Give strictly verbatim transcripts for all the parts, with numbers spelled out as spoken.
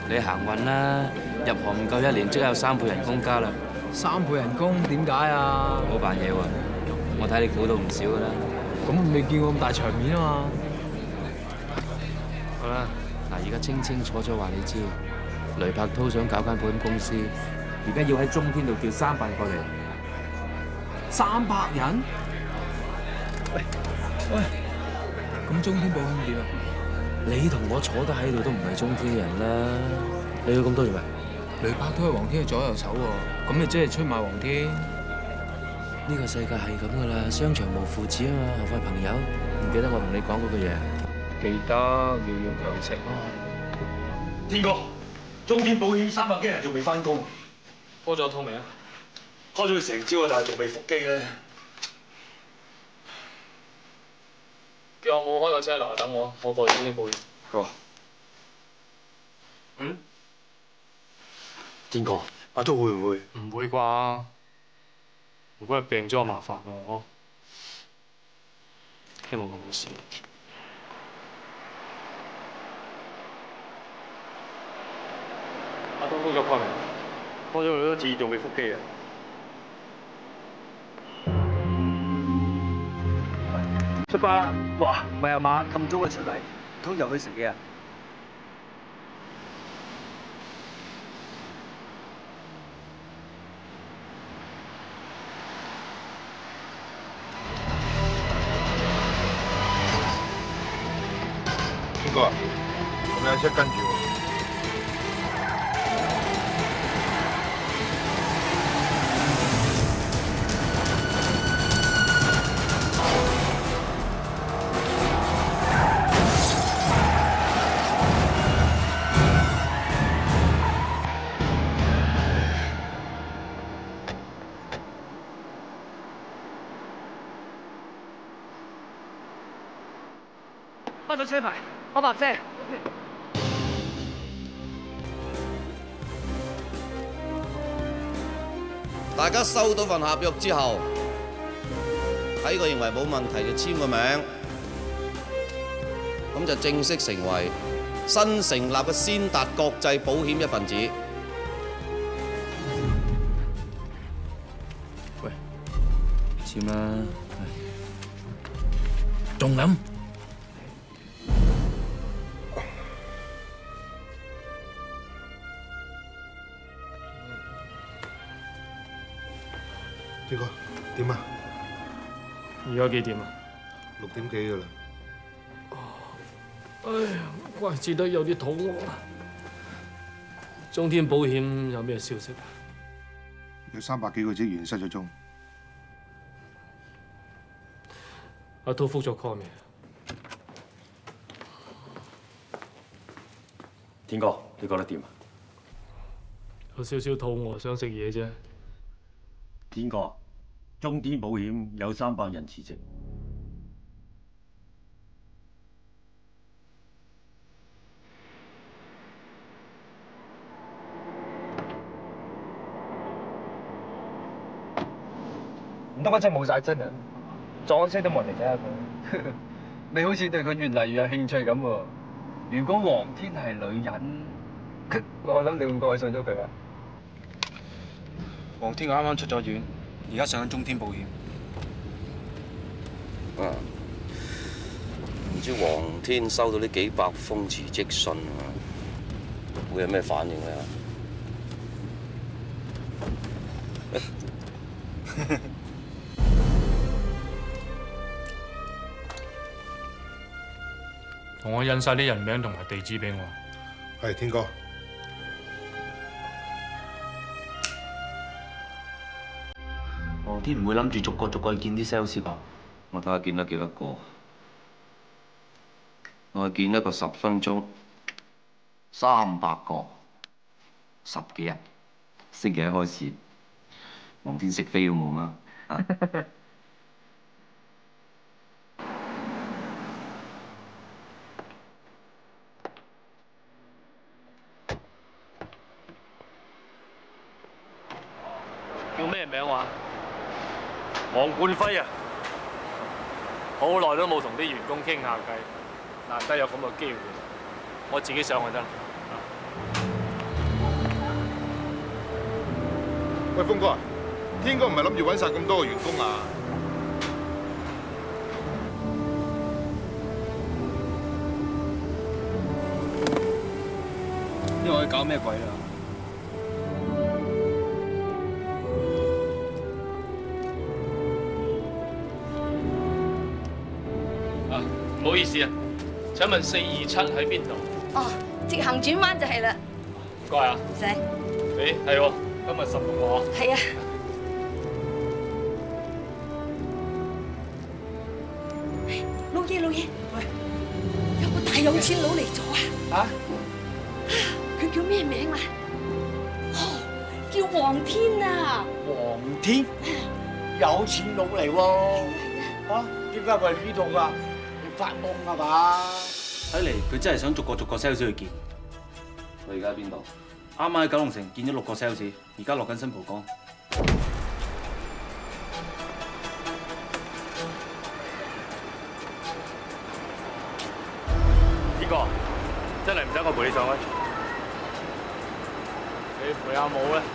你行運啦，入行唔夠一年，即刻有三倍人工加啦。 三倍人工點解啊？ 唔好扮嘢喎，我睇你估到唔少噶啦。 咁未見過咁大場面啊嘛。 好啦，嗱，而家清清楚楚話你知，雷柏滔想搞間保險公司，而家要喺中天度叫三百人過嚟。三百人？ 喂喂，咁中天保險點啊？ 你同我坐得喺度都唔係中天人啦，你要咁多做咩？ 雷柏都係黃天嘅左右手喎，咁咪即係出賣黃天？ 呢個世界係咁噶啦，商場無父子啊嘛，何況朋友？唔記得我同你講嗰句嘢？ 記得要要強食啊！ 天哥，中天保險三百幾人仲未翻工， 開咗套未啊？ 開咗佢成朝啊，但係仲未復機咧。 叫我冇開個車樓等我，我過去中天保險。 好。嗯？天哥，阿都會唔會？ 唔會啩？如果係病咗，我麻煩我。希望我冇事。阿東工作開未？ 開咗好多次，仲未復機啊！出發啦！哇，唔係啊嘛，咁早就出嚟，唔通又去食嘢啊？ 邊個啊？咁有車跟住喎。 開咗車牌，我白姐。 大家收到份合約之後，睇過認為冇問題就簽個名，咁就正式成為新成立嘅先達國際保險一份子。 喂，簽啦，仲諗？ 天哥，點啊？ 而家幾點啊？ 六點幾噶啦。 哎呀，怪之得有啲肚餓。中天保險有咩消息啊？ 有三百幾個職員失咗蹤。 阿滔覆咗 call 未？ 天哥，你覺得點啊？ 有少少肚餓，想食嘢啫。 天哥，中天保險有三百人辭職。 唔得，嗰隻冇晒真人，撞車都冇人嚟睇下佢。你好似對佢越嚟越有興趣咁喎。如果黃天係女人，我諗你會唔會愛上咗佢啊？ 黃天啱啱出咗院，而家上緊中天保險。 啊，唔知黃天收到呢幾百封辭職信啊，會有咩反應咧？ 同我印晒啲人名同埋地址俾我。 係天哥。 黃天唔會諗住逐個逐個見啲 sales 吧？ 我睇下見得幾多個。我見一個十分鐘，三百個，十幾日。星期一開始，黃天食飛都冇啦。 叫咩名話？ 黃冠輝啊！ 好耐都冇同啲員工傾下偈，難得有咁嘅機會，我自己上去得啦。 喂，峰哥，天哥唔係諗住揾晒咁多個員工啊？ 呢個可以搞咩鬼啊？ 啊，唔好意思啊，請問四二七喺邊度？ 哦，直行轉彎就係啦。 唔該啊。 唔使。 誒，係喎，今日十六喎。 係啊。老爺，老爺，喂，有個大有錢佬嚟咗啊！ 啊？ 佢叫咩名啊？哦，叫黃天啊！ 黃天，有錢佬嚟喎！啊？點解佢係呢度㗎？你發夢係嘛？ 睇嚟佢真係想逐個逐個 sales 去見。 佢而家喺邊度？ 啱啱喺九龍城見咗六個 sales， 而家落緊新蒲崗。 邊個？真係唔使我陪你上去？你陪阿武咧？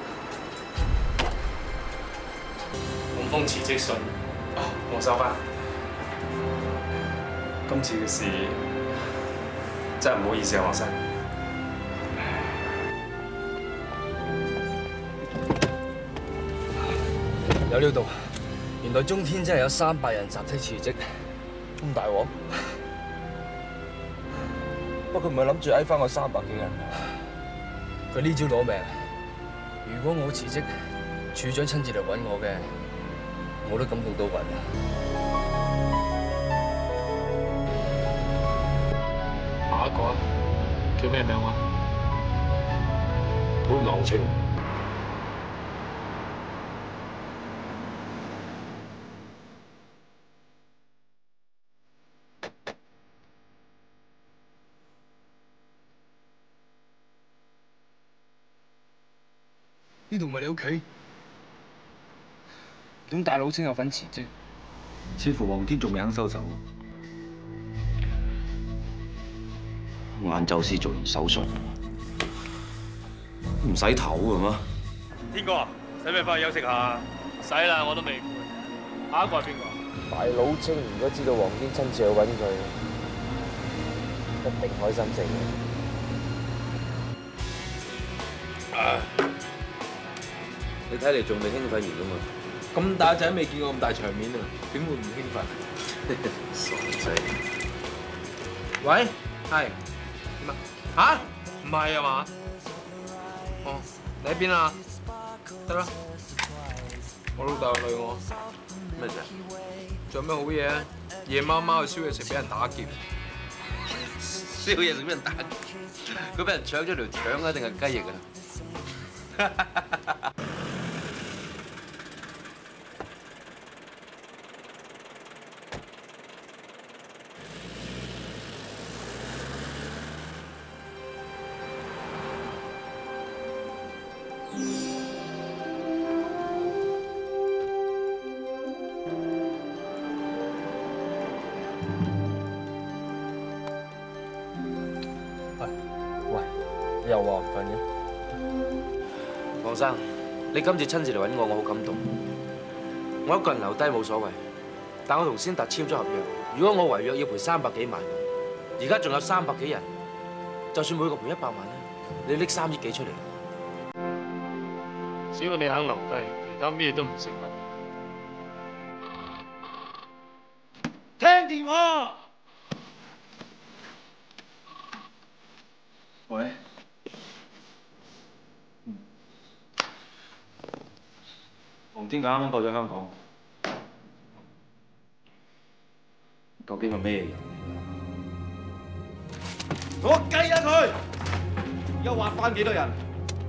洪峰辭職信，啊，我收翻。今次嘅事真係唔好意思啊，黃生。 有料到，原來中天真係有三百人集體辭職，咁大鑊。不過佢唔係諗住捱翻我三百幾人，佢呢招攞命。如果我辭職，處長親自嚟揾我嘅，我都感動到暈。 下一個啊，叫咩名話？ 潘朗清。 呢度唔係你屋企？ 點大佬先有份辭職？ 似乎黃天仲未肯收手。晏晝先做完手術，唔使唞嘅咩？ 天哥，使唔使翻去休息下？唔使啦，我都未攰。下一個係邊個？ 大佬清如果知道黃天親自去揾佢，一定開心死嘅。 啊！你睇嚟仲未興奮完㗎嘛？ 咁大仔未見過咁大場面啊，點會唔興奮？ 傻仔！ 喂，係點啊？嚇？唔係啊嘛？哦，你喺邊啊？得啦，我老豆累我。 咩事？ 仲有咩好嘢啊？夜媽媽去燒嘢食，俾人打劫。 燒嘢食俾人打劫？佢俾人搶咗條腸啊，定係雞翼啊？ 又話唔瞓嘅？ 黃生，你今次親自嚟揾我，我好感動。我一個人留低冇所謂，但我同先達簽咗合約，如果我違約要賠三百幾萬，而家仲有三百幾人，就算每個賠一百萬咧，你拎三億幾出嚟， 只要你肯留低，其他咩都唔成問。聽電話。 喂。黃天甲啱啱過咗香港，究竟係咩人？ 我計下佢，而家挖翻幾多人？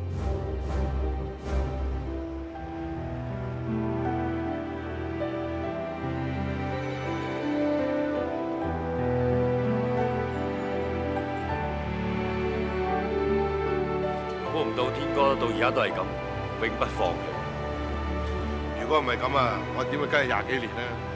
估唔到天哥到而家都係咁，永不放棄。 如果唔係咁啊，我點會跟你廿幾年咧？